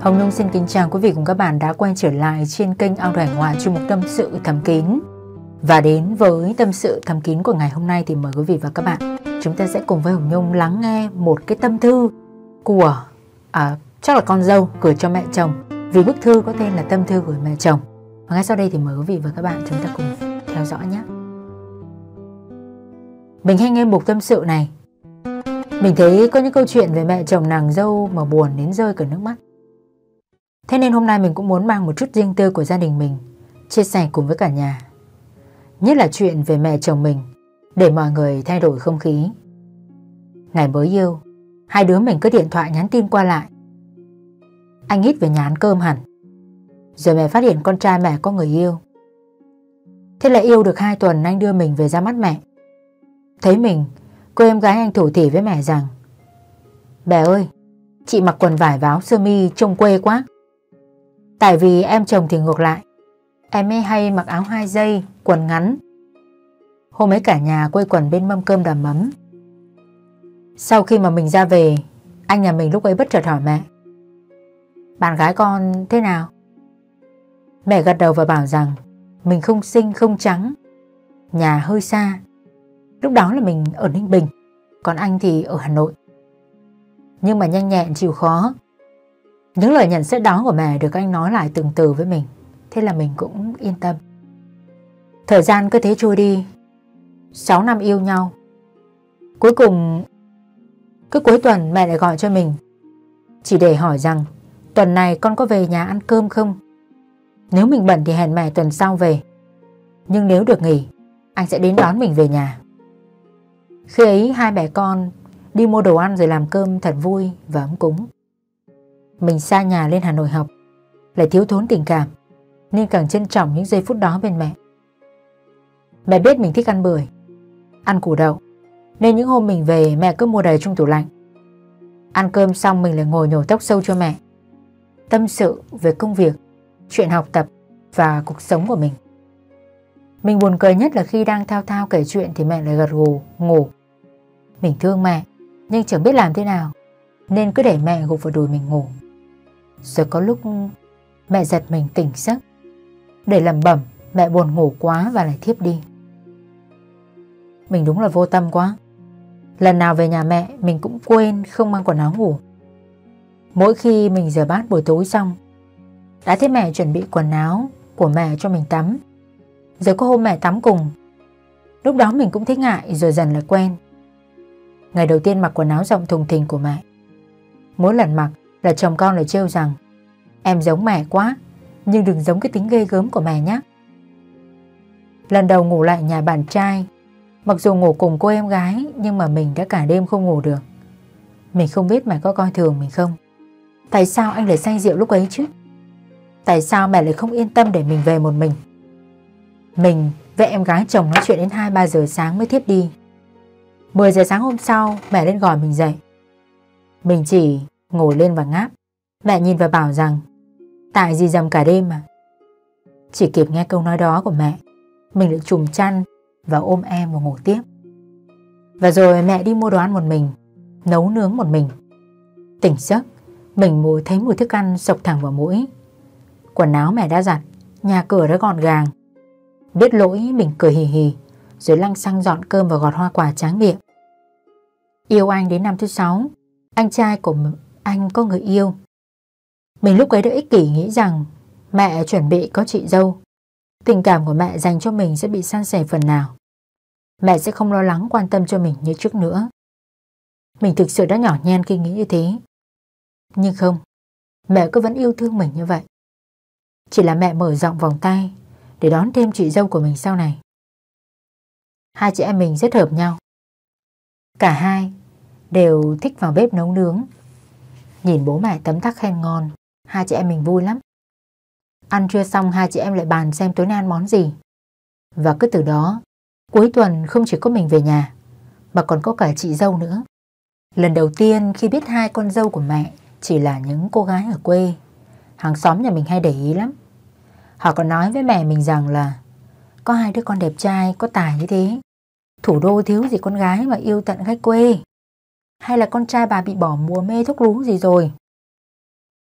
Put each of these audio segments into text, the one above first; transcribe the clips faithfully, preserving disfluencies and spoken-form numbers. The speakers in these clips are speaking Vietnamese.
Hồng Nhung xin kính chào quý vị cùng các bạn đã quay trở lại trên kênh Audio Hải Ngoại chuyên mục Tâm sự Thầm Kín. Và đến với Tâm sự Thầm Kín của ngày hôm nay thì mời quý vị và các bạn chúng ta sẽ cùng với Hồng Nhung lắng nghe một cái tâm thư của à, chắc là con dâu gửi cho mẹ chồng, vì bức thư có tên là Tâm thư gửi mẹ chồng. Và ngay sau đây thì mời quý vị và các bạn chúng ta cùng theo dõi nhé. Mình hay nghe mục tâm sự này, mình thấy có những câu chuyện về mẹ chồng nàng dâu mà buồn đến rơi cả nước mắt. Thế nên hôm nay mình cũng muốn mang một chút riêng tư của gia đình mình chia sẻ cùng với cả nhà. Nhất là chuyện về mẹ chồng mình, để mọi người thay đổi không khí. Ngày mới yêu, hai đứa mình cứ điện thoại nhắn tin qua lại. Anh ít về nhà ăn cơm hẳn. Rồi mẹ phát hiện con trai mẹ có người yêu. Thế là yêu được hai tuần anh đưa mình về ra mắt mẹ. Thấy mình, cô em gái anh thủ thỉ với mẹ rằng: "Mẹ ơi, chị mặc quần vải và áo sơ mi trông quê quá." Tại vì em chồng thì ngược lại, em ấy hay mặc áo hai dây, quần ngắn. Hôm ấy cả nhà quây quần bên mâm cơm đầm ấm. Sau khi mà mình ra về, anh nhà mình lúc ấy bất chợt hỏi mẹ: "Bạn gái con thế nào?" Mẹ gật đầu và bảo rằng mình không xinh không trắng, nhà hơi xa. Lúc đó là mình ở Ninh Bình, còn anh thì ở Hà Nội. Nhưng mà nhanh nhẹn chịu khó. Những lời nhận xét đó của mẹ được anh nói lại từng từ với mình. Thế là mình cũng yên tâm. Thời gian cứ thế trôi đi. Sáu năm yêu nhau. Cuối cùng, cứ cuối tuần mẹ lại gọi cho mình, chỉ để hỏi rằng tuần này con có về nhà ăn cơm không? Nếu mình bận thì hẹn mẹ tuần sau về, nhưng nếu được nghỉ, anh sẽ đến đón mình về nhà. Khi ấy hai mẹ con đi mua đồ ăn rồi làm cơm thật vui và ấm cúng. Mình xa nhà lên Hà Nội học, lại thiếu thốn tình cảm, nên càng trân trọng những giây phút đó bên mẹ. Mẹ biết mình thích ăn bưởi, ăn củ đậu, nên những hôm mình về mẹ cứ mua đầy trong tủ lạnh. Ăn cơm xong mình lại ngồi nhổ tóc sâu cho mẹ, tâm sự về công việc, chuyện học tập và cuộc sống của mình. Mình buồn cười nhất là khi đang thao thao kể chuyện thì mẹ lại gật gù ngủ. Mình thương mẹ nhưng chẳng biết làm thế nào, nên cứ để mẹ gục vào đùi mình ngủ. Rồi có lúc mẹ giật mình tỉnh giấc, để lẩm bẩm mẹ buồn ngủ quá và lại thiếp đi. Mình đúng là vô tâm quá. Lần nào về nhà mẹ mình cũng quên không mang quần áo ngủ. Mỗi khi mình rửa bát buổi tối xong, đã thấy mẹ chuẩn bị quần áo của mẹ cho mình tắm. Rồi có hôm mẹ tắm cùng. Lúc đó mình cũng thấy ngại rồi dần lại quen. Ngày đầu tiên mặc quần áo rộng thùng thình của mẹ, mỗi lần mặc là chồng con lại trêu rằng: "Em giống mẹ quá, nhưng đừng giống cái tính ghê gớm của mẹ nhé." Lần đầu ngủ lại nhà bạn trai, mặc dù ngủ cùng cô em gái, nhưng mà mình đã cả đêm không ngủ được. Mình không biết mẹ có coi thường mình không. Tại sao anh lại say rượu lúc ấy chứ? Tại sao mẹ lại không yên tâm để mình về một mình? Mình với em gái chồng nói chuyện đến hai ba giờ sáng mới thiếp đi. Mười giờ sáng hôm sau mẹ lên gọi mình dậy. Mình chỉ ngồi lên và ngáp. Mẹ nhìn và bảo rằng tại gì dầm cả đêm mà. Chỉ kịp nghe câu nói đó của mẹ, mình lại trùm chăn và ôm em và ngủ tiếp. Và rồi mẹ đi mua đồ ăn một mình, nấu nướng một mình. Tỉnh giấc, mình mùi thấy mùi thức ăn sộc thẳng vào mũi. Quần áo mẹ đã giặt, nhà cửa đã gọn gàng. Biết lỗi mình cười hì hì, rồi lăng xăng dọn cơm và gọt hoa quả tráng miệng. Yêu anh đến năm thứ sáu, anh trai của anh có người yêu. Mình lúc ấy đã ích kỷ nghĩ rằng mẹ chuẩn bị có chị dâu, tình cảm của mẹ dành cho mình sẽ bị san sẻ phần nào. Mẹ sẽ không lo lắng quan tâm cho mình như trước nữa. Mình thực sự đã nhỏ nhen khi nghĩ như thế. Nhưng không, mẹ cứ vẫn yêu thương mình như vậy. Chỉ là mẹ mở rộng vòng tay để đón thêm chị dâu của mình sau này. Hai chị em mình rất hợp nhau. Cả hai đều thích vào bếp nấu nướng. Nhìn bố mẹ tấm tắc khen ngon, hai chị em mình vui lắm. Ăn trưa xong hai chị em lại bàn xem tối nay ăn món gì. Và cứ từ đó, cuối tuần không chỉ có mình về nhà, mà còn có cả chị dâu nữa. Lần đầu tiên khi biết hai con dâu của mẹ chỉ là những cô gái ở quê, hàng xóm nhà mình hay để ý lắm. Họ còn nói với mẹ mình rằng là có hai đứa con đẹp trai, có tài như thế, thủ đô thiếu gì con gái mà yêu tận khách quê. Hay là con trai bà bị bỏ mùa mê thuốc lú gì rồi.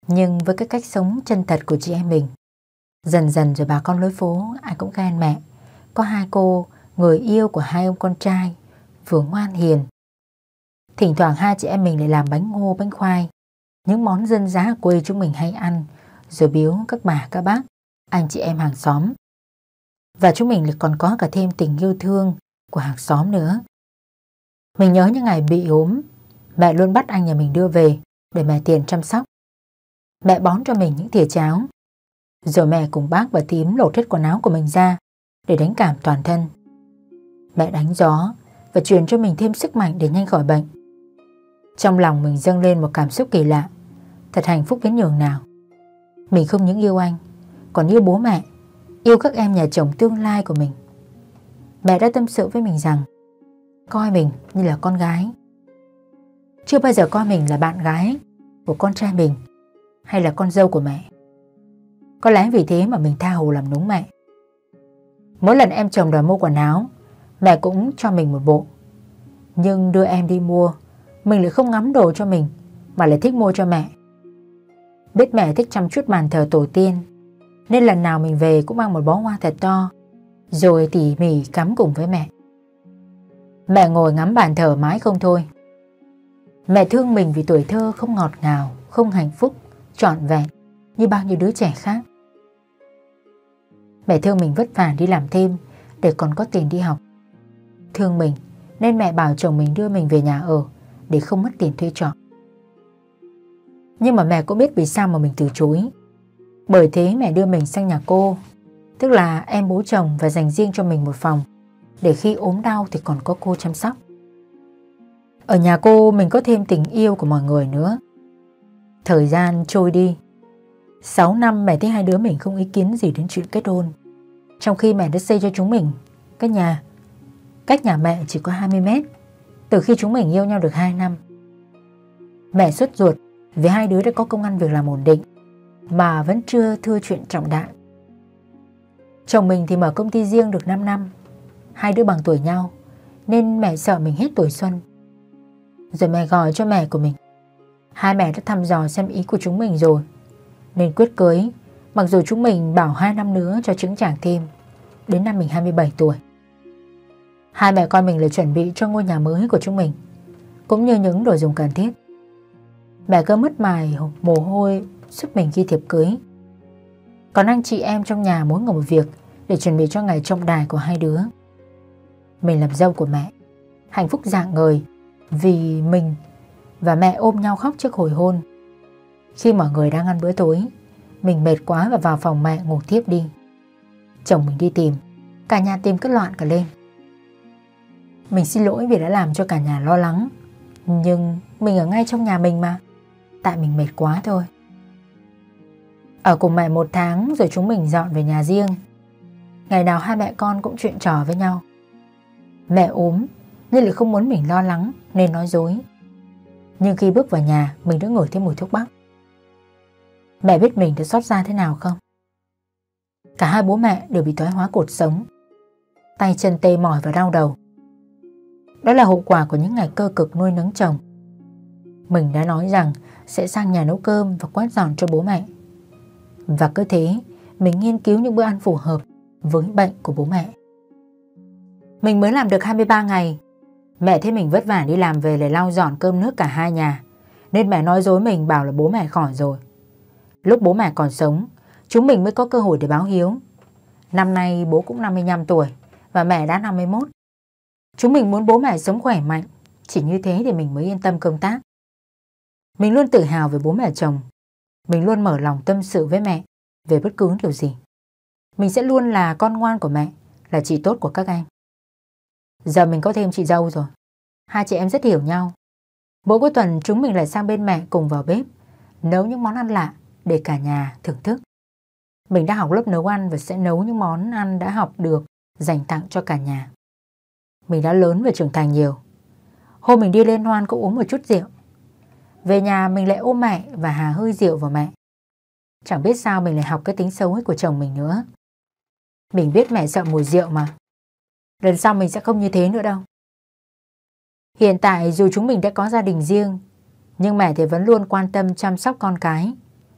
Nhưng với cái cách sống chân thật của chị em mình, dần dần rồi bà con lối phố ai cũng khen mẹ có hai cô người yêu của hai ông con trai, vừa ngoan hiền. Thỉnh thoảng hai chị em mình lại làm bánh ngô, bánh khoai, những món dân dã ở quê chúng mình hay ăn, rồi biếu các bà, các bác, anh chị em hàng xóm. Và chúng mình lại còn có cả thêm tình yêu thương của hàng xóm nữa. Mình nhớ những ngày bị ốm, mẹ luôn bắt anh nhà mình đưa về để mẹ tiền chăm sóc. Mẹ bón cho mình những thìa cháo, rồi mẹ cùng bác và thím lột hết quần áo của mình ra để đánh cảm toàn thân. Mẹ đánh gió và truyền cho mình thêm sức mạnh để nhanh khỏi bệnh. Trong lòng mình dâng lên một cảm xúc kỳ lạ, thật hạnh phúc đến nhường nào. Mình không những yêu anh, còn yêu bố mẹ, yêu các em nhà chồng tương lai của mình. Mẹ đã tâm sự với mình rằng coi mình như là con gái. Chưa bao giờ coi mình là bạn gái của con trai mình hay là con dâu của mẹ. Có lẽ vì thế mà mình tha hồ làm núng mẹ. Mỗi lần em chồng đòi mua quần áo, mẹ cũng cho mình một bộ. Nhưng đưa em đi mua, mình lại không ngắm đồ cho mình mà lại thích mua cho mẹ. Biết mẹ thích chăm chút bàn thờ tổ tiên, nên lần nào mình về cũng mang một bó hoa thật to, rồi tỉ mỉ cắm cùng với mẹ. Mẹ ngồi ngắm bàn thờ mãi không thôi. Mẹ thương mình vì tuổi thơ không ngọt ngào, không hạnh phúc, trọn vẹn như bao nhiêu đứa trẻ khác. Mẹ thương mình vất vả đi làm thêm để còn có tiền đi học. Thương mình nên mẹ bảo chồng mình đưa mình về nhà ở để không mất tiền thuê trọ. Nhưng mà mẹ cũng biết vì sao mà mình từ chối. Bởi thế mẹ đưa mình sang nhà cô, tức là em bố chồng, và dành riêng cho mình một phòng để khi ốm đau thì còn có cô chăm sóc. Ở nhà cô mình có thêm tình yêu của mọi người nữa. Thời gian trôi đi, sáu năm mẹ thấy hai đứa mình không ý kiến gì đến chuyện kết hôn. Trong khi mẹ đã xây cho chúng mình cái nhà cách nhà mẹ chỉ có hai mươi mét từ khi chúng mình yêu nhau được hai năm. Mẹ sốt ruột vì hai đứa đã có công ăn việc làm ổn định mà vẫn chưa thưa chuyện trọng đại. Chồng mình thì mở công ty riêng được năm năm, hai đứa bằng tuổi nhau, nên mẹ sợ mình hết tuổi xuân. Rồi mẹ gọi cho mẹ của mình. Hai mẹ đã thăm dò xem ý của chúng mình rồi, nên quyết cưới, mặc dù chúng mình bảo hai năm nữa cho chứng chàng thêm, đến năm mình hai mươi bảy tuổi. Hai mẹ con mình là chuẩn bị cho ngôi nhà mới của chúng mình, cũng như những đồ dùng cần thiết. Mẹ cứ mất mài mồ hôi giúp mình ghi thiệp cưới. Còn anh chị em trong nhà mỗi người một việc để chuẩn bị cho ngày trọng đại của hai đứa. Mình làm dâu của mẹ, hạnh phúc rạng ngời vì mình và mẹ ôm nhau khóc trước hồi hôn. Khi mọi người đang ăn bữa tối, mình mệt quá và vào phòng mẹ ngủ tiếp đi. Chồng mình đi tìm, cả nhà tìm cứ loạn cả lên. Mình xin lỗi vì đã làm cho cả nhà lo lắng, nhưng mình ở ngay trong nhà mình mà, tại mình mệt quá thôi. Ở cùng mẹ một tháng rồi chúng mình dọn về nhà riêng. Ngày nào hai mẹ con cũng chuyện trò với nhau. Mẹ ốm nên lại không muốn mình lo lắng nên nói dối. Nhưng khi bước vào nhà, mình đã ngửi thấy mùi thuốc bắc. Mẹ biết mình đã xót xa thế nào không? Cả hai bố mẹ đều bị thoái hóa cột sống, tay chân tê mỏi và đau đầu. Đó là hậu quả của những ngày cơ cực nuôi nấng chồng. Mình đã nói rằng sẽ sang nhà nấu cơm và quét dọn cho bố mẹ. Và cứ thế, mình nghiên cứu những bữa ăn phù hợp với bệnh của bố mẹ. Mình mới làm được hai mươi ba ngày. Mẹ thấy mình vất vả đi làm về lại lau dọn cơm nước cả hai nhà, nên mẹ nói dối mình bảo là bố mẹ khỏi rồi. Lúc bố mẹ còn sống, chúng mình mới có cơ hội để báo hiếu. Năm nay bố cũng năm mươi lăm tuổi và mẹ đã năm mươi mốt. Chúng mình muốn bố mẹ sống khỏe mạnh, chỉ như thế thì mình mới yên tâm công tác. Mình luôn tự hào về bố mẹ chồng. Mình luôn mở lòng tâm sự với mẹ về bất cứ điều gì. Mình sẽ luôn là con ngoan của mẹ, là chị tốt của các em. Giờ mình có thêm chị dâu rồi. Hai chị em rất hiểu nhau. Mỗi cuối tuần chúng mình lại sang bên mẹ cùng vào bếp nấu những món ăn lạ để cả nhà thưởng thức. Mình đã học lớp nấu ăn và sẽ nấu những món ăn đã học được dành tặng cho cả nhà. Mình đã lớn và trưởng thành nhiều. Hôm mình đi liên hoan cũng uống một chút rượu. Về nhà mình lại ôm mẹ và hà hơi rượu vào mẹ. Chẳng biết sao mình lại học cái tính xấu ấy của chồng mình nữa. Mình biết mẹ sợ mùi rượu mà. Lần sau mình sẽ không như thế nữa đâu. Hiện tại dù chúng mình đã có gia đình riêng, nhưng mẹ thì vẫn luôn quan tâm chăm sóc con cái.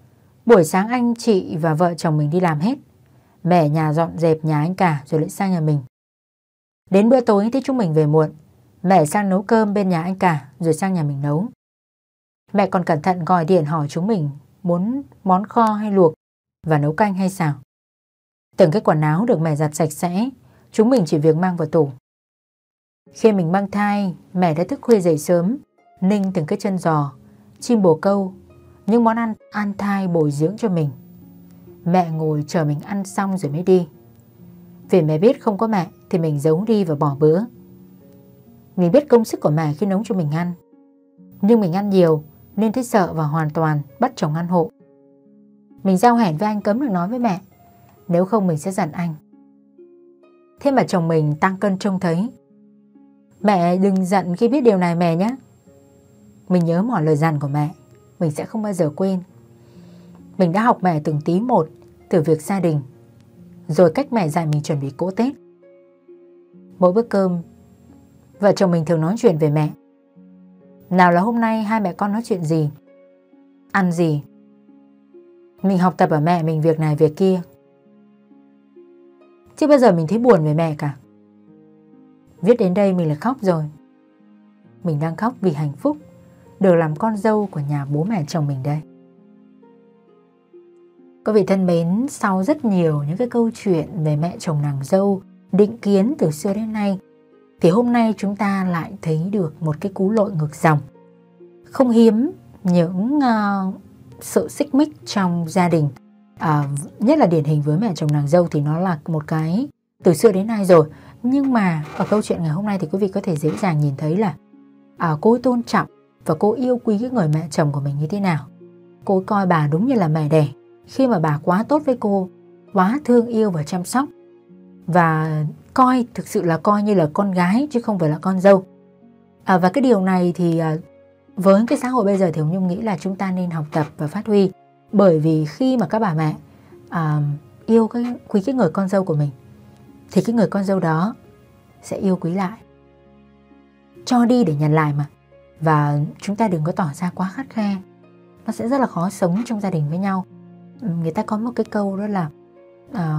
Buổi sáng anh chị và vợ chồng mình đi làm hết. Mẹ ở nhà dọn dẹp nhà anh cả rồi lại sang nhà mình. Đến bữa tối thì chúng mình về muộn. Mẹ sang nấu cơm bên nhà anh cả rồi sang nhà mình nấu. Mẹ còn cẩn thận gọi điện hỏi chúng mình muốn món kho hay luộc và nấu canh hay xào. Từng cái quần áo được mẹ giặt sạch sẽ, chúng mình chỉ việc mang vào tủ. Khi mình mang thai, mẹ đã thức khuya dậy sớm, ninh từng cái chân giò, chim bồ câu, những món ăn an thai bồi dưỡng cho mình. Mẹ ngồi chờ mình ăn xong rồi mới đi. Vì mẹ biết không có mẹ thì mình giấu đi và bỏ bữa. Mình biết công sức của mẹ khi nấu cho mình ăn, nhưng mình ăn nhiều nên thấy sợ và hoàn toàn bắt chồng ăn hộ. Mình giao hẹn với anh cấm được nói với mẹ, nếu không mình sẽ giận anh. Thế mà chồng mình tăng cân trông thấy. Mẹ đừng giận khi biết điều này mẹ nhé. Mình nhớ mọi lời dặn của mẹ, mình sẽ không bao giờ quên. Mình đã học mẹ từng tí một, từ việc gia đình, rồi cách mẹ dạy mình chuẩn bị cỗ Tết. Mỗi bữa cơm, vợ chồng mình thường nói chuyện về mẹ. Nào là hôm nay hai mẹ con nói chuyện gì, ăn gì. Mình học tập ở mẹ mình việc này việc kia. Chứ bao giờ mình thấy buồn về mẹ cả. Viết đến đây mình là khóc rồi. Mình đang khóc vì hạnh phúc được làm con dâu của nhà bố mẹ chồng mình đây. Quý vị thân mến, sau rất nhiều những cái câu chuyện về mẹ chồng nàng dâu định kiến từ xưa đến nay, thì hôm nay chúng ta lại thấy được một cái cú lội ngược dòng. Không hiếm những uh, sự xích mích trong gia đình, uh, nhất là điển hình với mẹ chồng nàng dâu thì nó là một cái từ xưa đến nay rồi. Nhưng mà ở câu chuyện ngày hôm nay thì quý vị có thể dễ dàng nhìn thấy là uh, cô ấy tôn trọng và cô yêu quý cái người mẹ chồng của mình như thế nào. Cô ấy coi bà đúng như là mẹ đẻ, khi mà bà quá tốt với cô, quá thương yêu và chăm sóc, và coi thực sự là coi như là con gái chứ không phải là con dâu. À, và cái điều này thì à, với cái xã hội bây giờ thì Hồng Nhung nghĩ là chúng ta nên học tập và phát huy. Bởi vì khi mà các bà mẹ à, yêu cái quý cái người con dâu của mình thì cái người con dâu đó sẽ yêu quý lại, cho đi để nhận lại mà. Và chúng ta đừng có tỏ ra quá khắt khe, nó sẽ rất là khó sống trong gia đình với nhau. Người ta có một cái câu đó là à,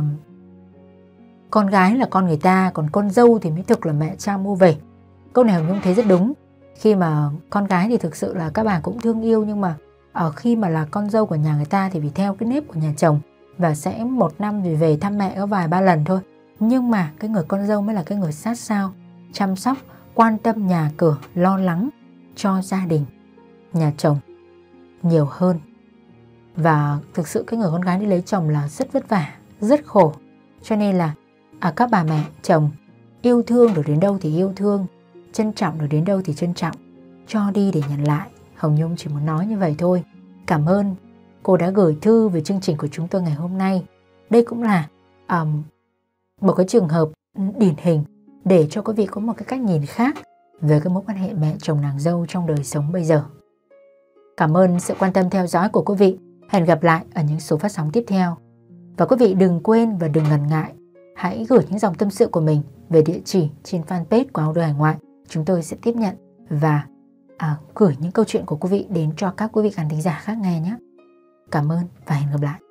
con gái là con người ta, còn con dâu thì mới thực là mẹ cha mua về. Câu này Hồng Nhung thấy rất đúng. Khi mà con gái thì thực sự là các bà cũng thương yêu, nhưng mà ở khi mà là con dâu của nhà người ta thì vì theo cái nếp của nhà chồng và sẽ một năm thì về thăm mẹ có vài ba lần thôi. Nhưng mà cái người con dâu mới là cái người sát sao, chăm sóc, quan tâm nhà cửa, lo lắng cho gia đình, nhà chồng nhiều hơn. Và thực sự cái người con gái đi lấy chồng là rất vất vả, rất khổ. Cho nên là à, các bà mẹ chồng yêu thương được đến đâu thì yêu thương, trân trọng được đến đâu thì trân trọng, cho đi để nhận lại. Hồng Nhung chỉ muốn nói như vậy thôi. Cảm ơn cô đã gửi thư về chương trình của chúng tôi ngày hôm nay. Đây cũng là um, một cái trường hợp điển hình để cho quý vị có một cái cách nhìn khác về cái mối quan hệ mẹ chồng nàng dâu trong đời sống bây giờ. Cảm ơn sự quan tâm theo dõi của quý vị. Hẹn gặp lại ở những số phát sóng tiếp theo. Và quý vị đừng quên và đừng ngần ngại, hãy gửi những dòng tâm sự của mình về địa chỉ trên fanpage của Audio Hải Ngoại. Chúng tôi sẽ tiếp nhận và à, gửi những câu chuyện của quý vị đến cho các quý vị khán thính giả khác nghe nhé. Cảm ơn và hẹn gặp lại.